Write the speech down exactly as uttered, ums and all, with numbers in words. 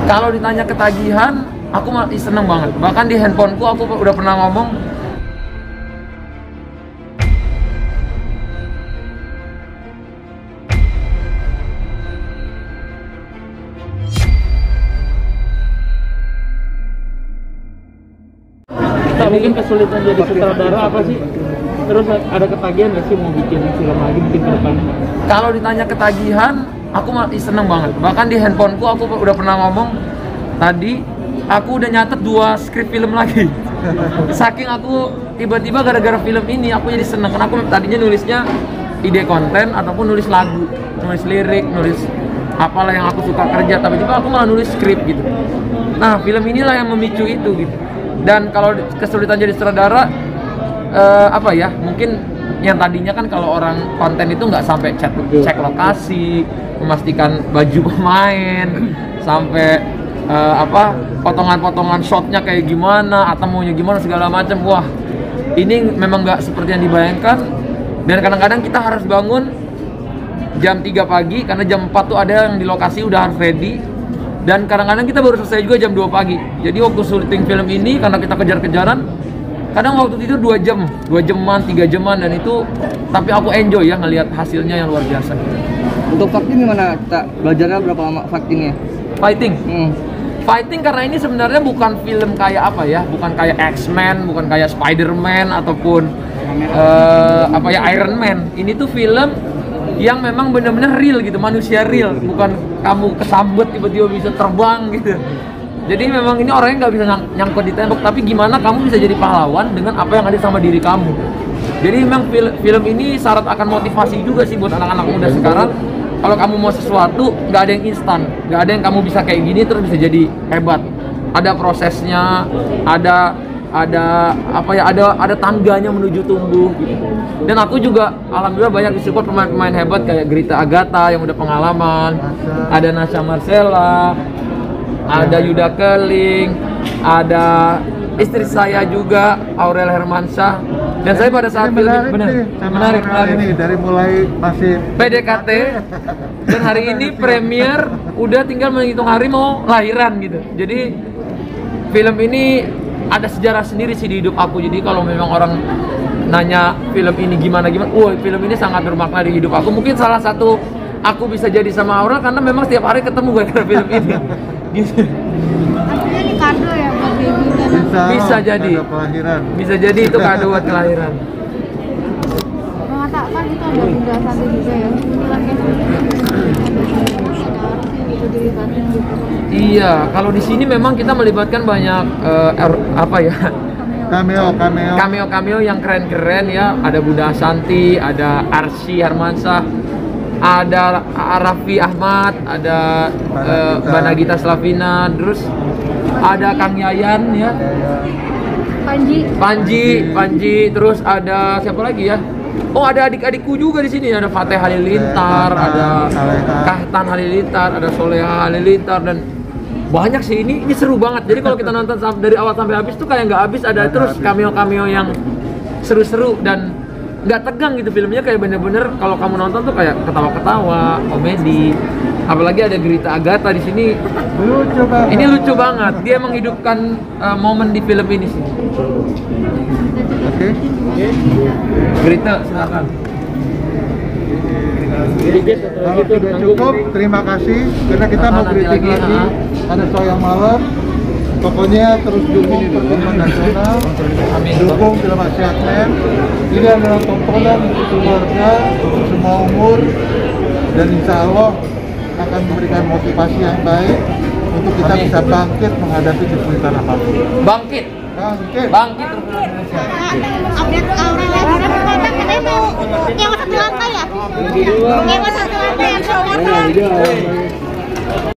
Kalau ditanya ketagihan, aku masih seneng banget. Bahkan di handphoneku aku udah pernah ngomong, kita mungkin kesulitan jadi sutradara apa sih? Terus ada ketagihan nggak sih mau bikin film lagi mungkin ke depan? kalau ditanya ketagihan, aku masih seneng banget. Bahkan di handphoneku aku udah pernah ngomong tadi, aku udah nyatet dua skrip film lagi. Saking aku tiba-tiba gara-gara film ini aku jadi seneng. Karena aku tadinya nulisnya ide konten ataupun nulis lagu, nulis lirik, nulis apalah yang aku suka kerja. Tapi tiba aku malah nulis skrip gitu. Nah, film inilah yang memicu itu gitu. Dan kalau kesulitan jadi sutradara, eh, apa ya? Mungkin yang tadinya kan kalau orang konten itu nggak sampai cek, cek lokasi, memastikan baju pemain, sampai uh, apa potongan-potongan shotnya kayak gimana, atau maunya gimana segala macam. Wah, ini memang nggak seperti yang dibayangkan. Dan kadang-kadang kita harus bangun jam tiga pagi karena jam empat tuh ada yang di lokasi udah harus ready. Dan kadang-kadang kita baru selesai juga jam dua pagi. Jadi waktu syuting film ini karena kita kejar-kejaran, kadang waktu tidur dua jam, dua jaman, tiga jaman, dan itu tapi aku enjoy ya ngelihat hasilnya yang luar biasa. Untuk fighting gimana? Kita belajarnya berapa lama fightingnya? Fighting? Hmm. Fighting karena ini sebenarnya bukan film kayak apa ya, bukan kayak X-Men, bukan kayak Spider-Man ataupun uh, apa ya Iron Man. Ini tuh film yang memang benar-benar real gitu, manusia real, bukan kamu kesambet tiba-tiba bisa terbang gitu. Jadi memang ini orangnya nggak bisa nyang nyangkut di tembok, tapi gimana kamu bisa jadi pahlawan dengan apa yang ada sama diri kamu. Jadi memang fil film ini syarat akan motivasi juga sih buat anak-anak muda sekarang. Kalau kamu mau sesuatu, nggak ada yang instan, nggak ada yang kamu bisa kayak gini terus bisa jadi hebat. Ada prosesnya, ada ada apa ya, ada ada tangganya menuju tumbuh. Gitu. Dan aku juga alhamdulillah banyak disupport pemain-pemain hebat kayak Grita Agatha yang udah pengalaman, ada Nasha Marcella, ada Yuda Keling, ada istri saya juga Aurel Hermansyah. Dan saya pada saat film menarik, benar nih, menarik, menarik. Ini dari mulai masih P D K T dan hari ini premier udah tinggal menghitung hari mau lahiran gitu. Jadi film ini ada sejarah sendiri sih di hidup aku. Jadi kalau memang orang nanya film ini gimana gimana, wah film ini sangat bermakna di hidup aku. Mungkin salah satu aku bisa jadi sama Aurel karena memang setiap hari ketemu gara-gara film ini. Gitu. Artinya ini kado ya buat baby dan bisa, Bisa jadi. ada kelahiran. Bisa jadi itu kado buat kelahiran. mengatakan itu ada Bunda Santi juga ya. Ini lagi ada orang yang bisa dilibatkan gitu. Iya, kalau di sini memang kita melibatkan banyak uh, er, apa ya? Cameo, cameo. Cameo-cameo yang keren-keren ya. Ada Bunda Santi, ada Arsy Hermansyah, ada Raffi Ahmad, ada uh, Mbak Nagita Slavina, terus ada Kang Yayan ya, Panji. Panji, Panji, terus ada siapa lagi ya? Oh, ada adik-adikku juga di sini, ada Fateh Halilintar, ada Kahtan Halilintar, ada Soleha Halilintar, dan banyak sih. Ini ini seru banget. Jadi kalau kita nonton dari awal sampai habis tuh kayak nggak habis, ada terus cameo-cameo yang seru-seru dan nggak tegang gitu filmnya, kayak bener-bener kalau kamu nonton tuh kayak ketawa-ketawa, komedi. Apalagi ada Grita Agatha di sini. Lucu banget. Ini lucu banget. Dia menghidupkan uh, momen di film ini sih. Oke. Grita, silakan. Sedikit atau Kalau gitu sudah nanggung. cukup, terima kasih karena kita Ah, mau nanti kritik lagi, lagi. ah. Ada show yang malam. Pokoknya terus dukung perkembangan nasional, Amin. dukung film Asia Keren. Ini adalah tontonan untuk keluarga, untuk semua umur, dan insya Allah akan memberikan motivasi yang baik untuk kita Amin. bisa bangkit menghadapi kesulitan apapun. Bangkit, Bangkit. bangkit terus Indonesia. Update Aurel ya. Katanya katanya mau nyewa satu lantai ya? Nyewa satu lantai ya.